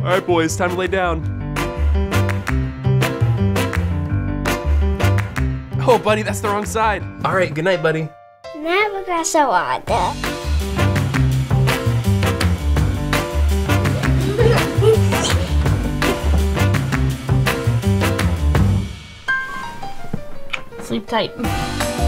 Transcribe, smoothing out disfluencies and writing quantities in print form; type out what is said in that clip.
Alright, boys, time to lay down. Oh, buddy, that's the wrong side. Alright, good night, buddy. Napakasawada. Sleep tight.